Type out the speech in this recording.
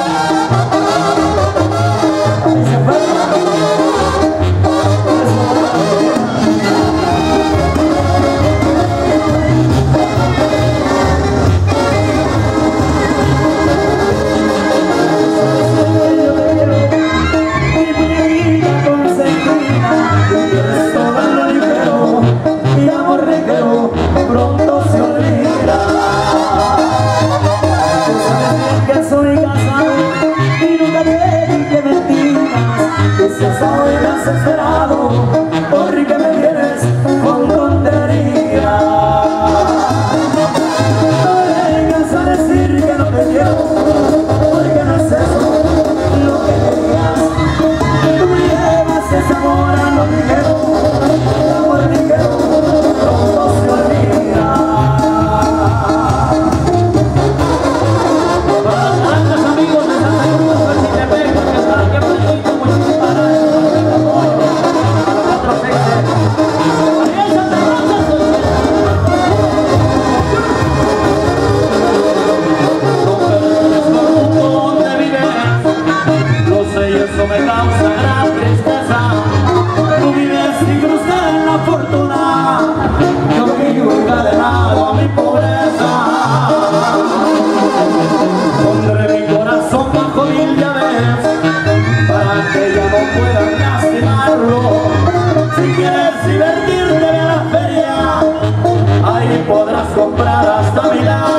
Desesperado, porque me vienes con tontería. No vengas a decir que no te quiero, porque no es eso lo que querías. Tú me llevas ese amor a lo ligero, el amor ligero pronto se olvida. Para los grandes amigos de Santa Cruz, Xochitepec, que están aquí en México, muchísimas gracias. Eso me causa gran tristeza. Tú vives sin cruzar en la fortuna, yo vivo encadenado a mi pobreza. Pondré mi corazón bajo mil llaves para que ya no puedan lastimarlo. Si quieres divertirte a la feria, ahí podrás comprar hasta mi lado.